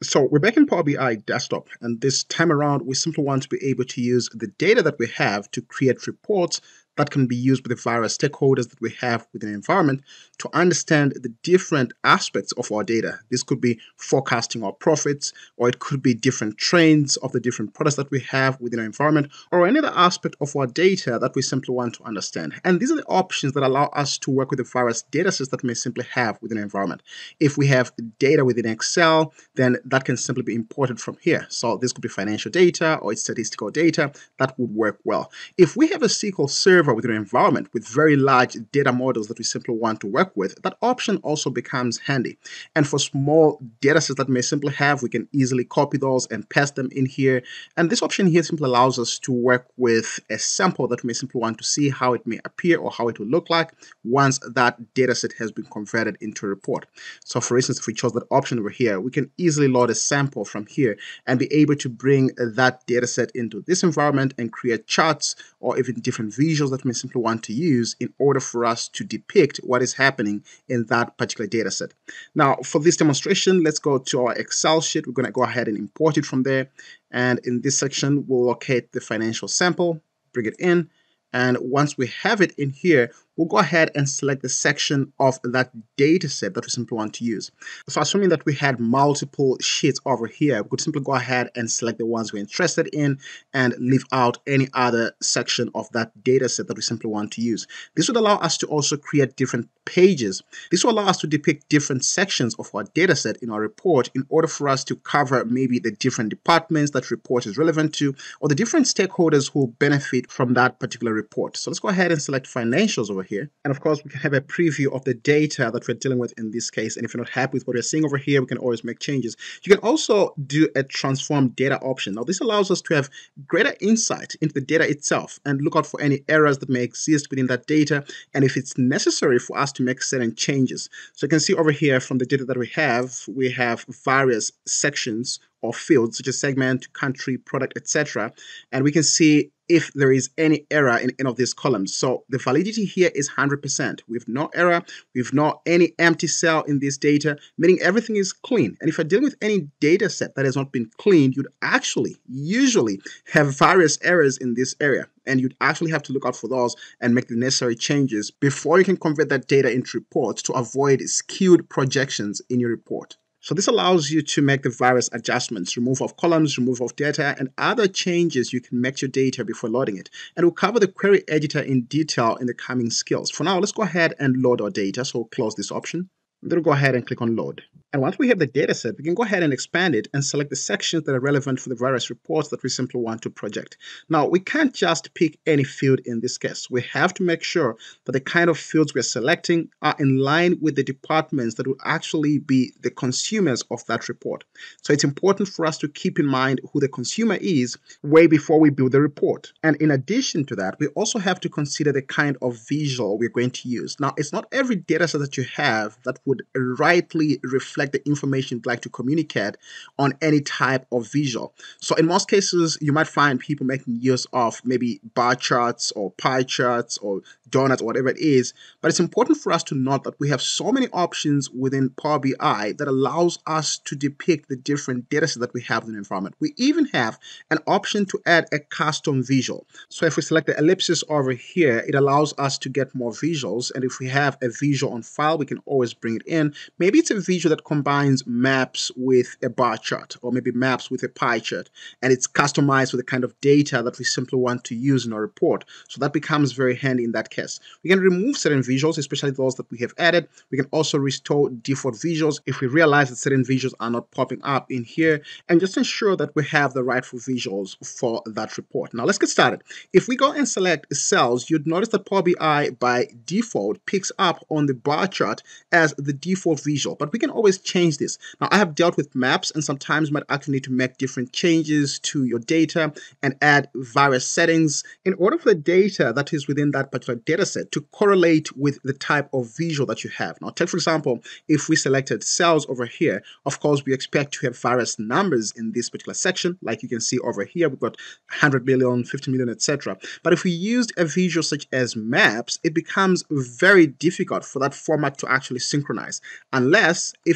So we're back in Power BI desktop, and this time around, we simply want to be able to use the data that we have to create reports that can be used with the various stakeholders that we have within the environment to understand the different aspects of our data. This could be forecasting our profits, or it could be different trends of the different products that we have within our environment, or any other aspect of our data that we simply want to understand. And these are the options that allow us to work with the various data sets that we may simply have within an environment. If we have data within Excel, then that can simply be imported from here. So this could be financial data or it's statistical data. That would work well. If we have a SQL server within an environment with very large data models that we simply want to work with, that option also becomes handy. And for small data sets that we may simply have, we can easily copy those and paste them in here. And this option here simply allows us to work with a sample that we may simply want to see how it may appear or how it will look like once that data set has been converted into a report. So for instance, if we chose that option over here, we can easily load a sample from here and be able to bring that data set into this environment and create charts or even different visuals that we may simply want to use in order for us to depict what is happening in that particular data set. Now, for this demonstration, let's go to our Excel sheet. We're going to go ahead and import it from there. And in this section, we'll locate the financial sample, bring it in. And once we have it in here, we'll go ahead and select the section of that data set that we simply want to use. So assuming that we had multiple sheets over here, we could simply go ahead and select the ones we're interested in and leave out any other section of that data set that we simply want to use. This would allow us to also create different pages. This will allow us to depict different sections of our data set in our report in order for us to cover maybe the different departments that report is relevant to or the different stakeholders who will benefit from that particular report. So let's go ahead and select financials over here. And of course, we can have a preview of the data that we're dealing with in this case. And if you're not happy with what you're seeing over here, we can always make changes. You can also do a transform data option. Now, this allows us to have greater insight into the data itself and look out for any errors that may exist within that data. And if it's necessary for us to make certain changes. So you can see over here from the data that we have various sections or fields such as segment, country, product, etc. And we can see if there is any error in any of these columns. So the validity here is 100%. We have no error. We have no any empty cell in this data, meaning everything is clean. And if you're dealing with any data set that has not been cleaned, you'd actually usually have various errors in this area. And you'd actually have to look out for those and make the necessary changes before you can convert that data into reports to avoid skewed projections in your report. So this allows you to make the various adjustments, remove of columns, remove of data, and other changes you can make to your data before loading it. And we'll cover the query editor in detail in the coming skills. For now, let's go ahead and load our data. So we'll close this option. Then we'll go ahead and click on load. And once we have the data set, we can go ahead and expand it and select the sections that are relevant for the various reports that we simply want to project. Now, we can't just pick any field in this case. We have to make sure that the kind of fields we're selecting are in line with the departments that will actually be the consumers of that report. So it's important for us to keep in mind who the consumer is way before we build the report. And in addition to that, we also have to consider the kind of visual we're going to use. Now, it's not every data set that you have that would rightly reflect the information you'd like to communicate on any type of visual. So in most cases, you might find people making use of maybe bar charts or pie charts or donuts or whatever it is. But it's important for us to note that we have so many options within Power BI that allows us to depict the different data sets that we have in the environment. We even have an option to add a custom visual. So if we select the ellipsis over here, it allows us to get more visuals. And if we have a visual on file, we can always bring it in. Maybe it's a visual that combines maps with a bar chart or maybe maps with a pie chart, and it's customized with the kind of data that we simply want to use in our report. So that becomes very handy in that case. We can remove certain visuals, especially those that we have added. We can also restore default visuals if we realize that certain visuals are not popping up in here, and just ensure that we have the rightful visuals for that report. Now let's get started. If we go and select cells, you'd notice that Power BI by default picks up on the bar chart as the default visual, but we can always change this. Now I have dealt with maps, and sometimes you might actually need to make different changes to your data and add various settings in order for the data that is within that particular data set to correlate with the type of visual that you have. Now take for example, if we selected cells over here, of course we expect to have various numbers in this particular section. Like you can see over here, we've got 100 million, 50 million, etc. But if we used a visual such as maps, it becomes very difficult for that format to actually synchronize, unless if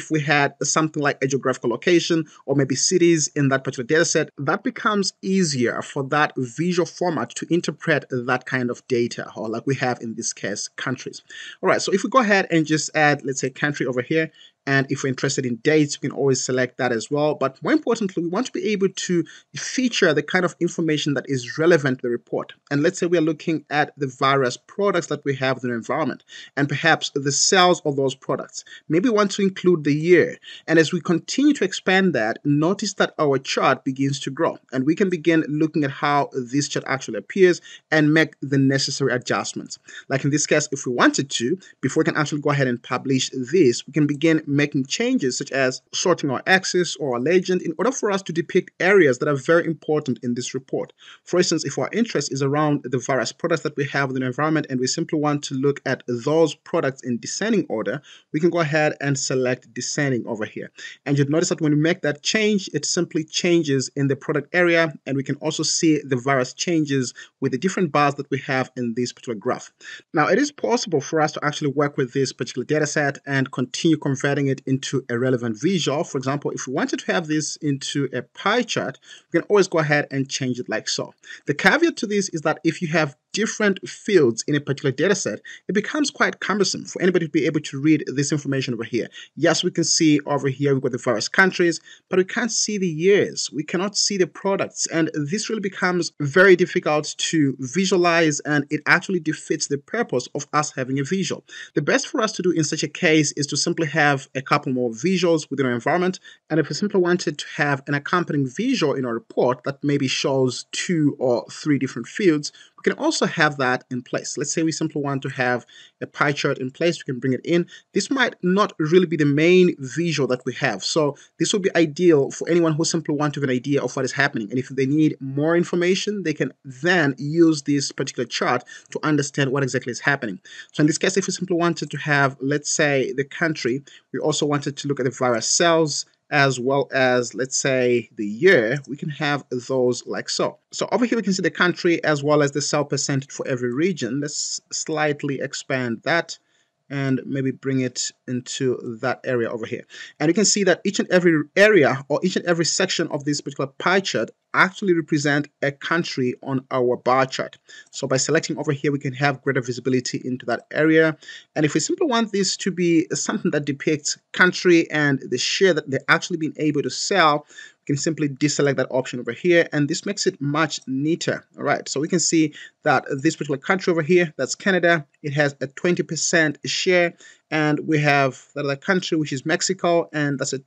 if we had something like a geographical location or maybe cities in that particular data set, that becomes easier for that visual format to interpret that kind of data, or like we have in this case, countries. All right, so if we go ahead and just add, let's say, country over here, and if we're interested in dates, we can always select that as well. But more importantly, we want to be able to feature the kind of information that is relevant to the report. And let's say we are looking at the various products that we have in the environment and perhaps the sales of those products. Maybe we want to include the year. And as we continue to expand that, notice that our chart begins to grow. And we can begin looking at how this chart actually appears and make the necessary adjustments. Like in this case, if we wanted to, before we can actually go ahead and publish this, we can begin making changes such as sorting our axis or our legend in order for us to depict areas that are very important in this report. For instance, if our interest is around the various products that we have in the environment and we simply want to look at those products in descending order, we can go ahead and select descending over here. And you'll notice that when we make that change, it simply changes in the product area, and we can also see the various changes with the different bars that we have in this particular graph. Now, it is possible for us to actually work with this particular data set and continue converting it into a relevant visual. For example, if we wanted to have this into a pie chart, we can always go ahead and change it like so. The caveat to this is that if you have different fields in a particular data set, it becomes quite cumbersome for anybody to be able to read this information over here. Yes, we can see over here we've got the various countries, but we can't see the years. We cannot see the products, and this really becomes very difficult to visualize, and it actually defeats the purpose of us having a visual. The best for us to do in such a case is to simply have a couple more visuals within our environment, and if we simply wanted to have an accompanying visual in our report that maybe shows 2 or 3 different fields, we can also have that in place. Let's say we simply want to have a pie chart in place. We can bring it in. This might not really be the main visual that we have. So this will be ideal for anyone who simply wants to have an idea of what is happening. And if they need more information, they can then use this particular chart to understand what exactly is happening. So in this case, if we simply wanted to have, let's say, the country, we also wanted to look at the various cells, as well as, let's say, the year, we can have those like so. So over here, we can see the country as well as the cell percentage for every region. Let's slightly expand that and maybe bring it into that area over here. And you can see that each and every area or each and every section of this particular pie chart actually represent a country on our bar chart. So by selecting over here, we can have greater visibility into that area. And if we simply want this to be something that depicts country and the share that they're actually being able to sell, we can simply deselect that option over here, and this makes it much neater. All right, so we can see that this particular country over here, that's Canada, it has a 20% share, and we have that other country, which is Mexico, and that's a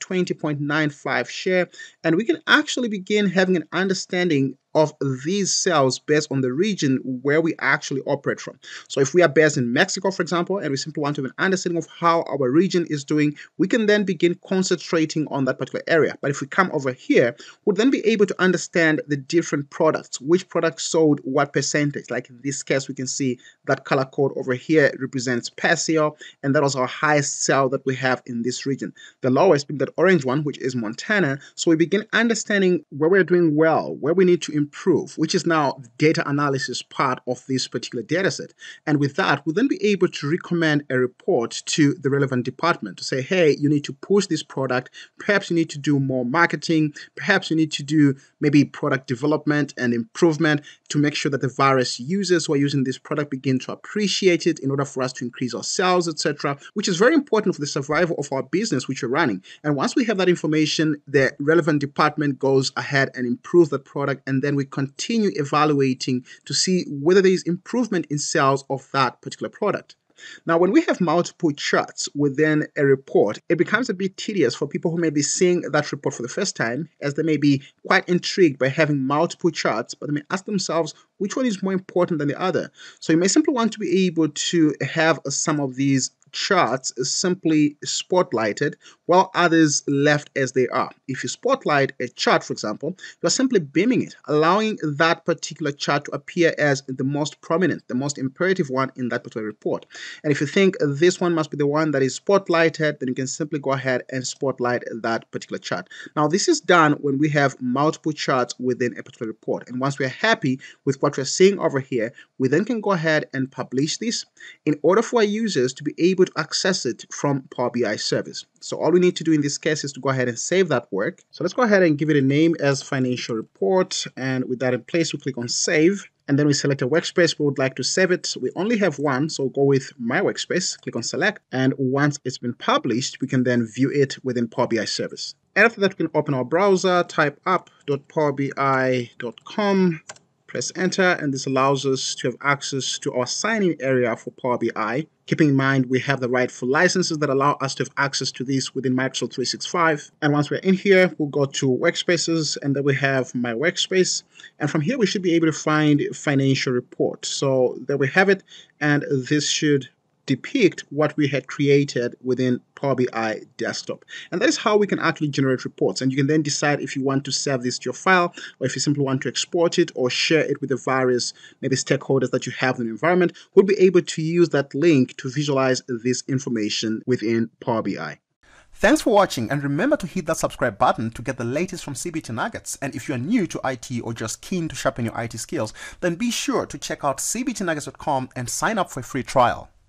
20.95 share. And we can actually begin having an understanding of these cells based on the region where we actually operate from. So if we are based in Mexico, for example, and we simply want to have an understanding of how our region is doing, we can then begin concentrating on that particular area. But if we come over here, we'll then be able to understand the different products, which products sold what percentage. Like in this case, we can see that color code over here represents Paseo, and that was our highest cell that we have in this region. The lowest being that orange one, which is Montana. So we begin understanding where we're doing well, where we need to improve, which is now the data analysis part of this particular data set. And with that, we'll then be able to recommend a report to the relevant department to say, hey, you need to push this product. Perhaps you need to do more marketing. Perhaps you need to do maybe product development and improvement to make sure that the various users who are using this product begin to appreciate it in order for us to increase our sales, etc., which is very important for the survival of our business which we're running. And once we have that information, the relevant department goes ahead and improves the product, and then we continue evaluating to see whether there is improvement in sales of that particular product. Now, when we have multiple charts within a report, it becomes a bit tedious for people who may be seeing that report for the first time, as they may be quite intrigued by having multiple charts, but they may ask themselves which one is more important than the other. So you may simply want to be able to have some of these charts is simply spotlighted while others left as they are. If you spotlight a chart, for example, you are simply beaming it, allowing that particular chart to appear as the most prominent, the most imperative one in that particular report. And if you think this one must be the one that is spotlighted, then you can simply go ahead and spotlight that particular chart. Now, this is done when we have multiple charts within a particular report. And once we're happy with what we're seeing over here, we then can go ahead and publish this in order for our users to be able able to access it from Power BI service. So all we need to do in this case is to go ahead and save that work. So let's go ahead and give it a name as financial report. And with that in place, we click on save. And then we select a workspace we would like to save it. We only have one, so go with my workspace, click on select. And once it's been published, we can then view it within Power BI service. And after that, we can open our browser, type up.powerbi.com, press enter, and this allows us to have access to our sign-in area for Power BI. Keeping in mind, we have the rightful licenses that allow us to have access to this within Microsoft 365. And once we're in here, we'll go to Workspaces, and then we have My Workspace. And from here, we should be able to find Financial Report. So there we have it, and this should depict what we had created within Power BI desktop. And that is how we can actually generate reports. And you can then decide if you want to save this to your file, or if you simply want to export it or share it with the various maybe stakeholders that you have in the environment. We'll be able to use that link to visualize this information within Power BI. Thanks for watching, and remember to hit that subscribe button to get the latest from CBT Nuggets. And if you are new to IT or just keen to sharpen your IT skills, then be sure to check out cbtnuggets.com and sign up for a free trial.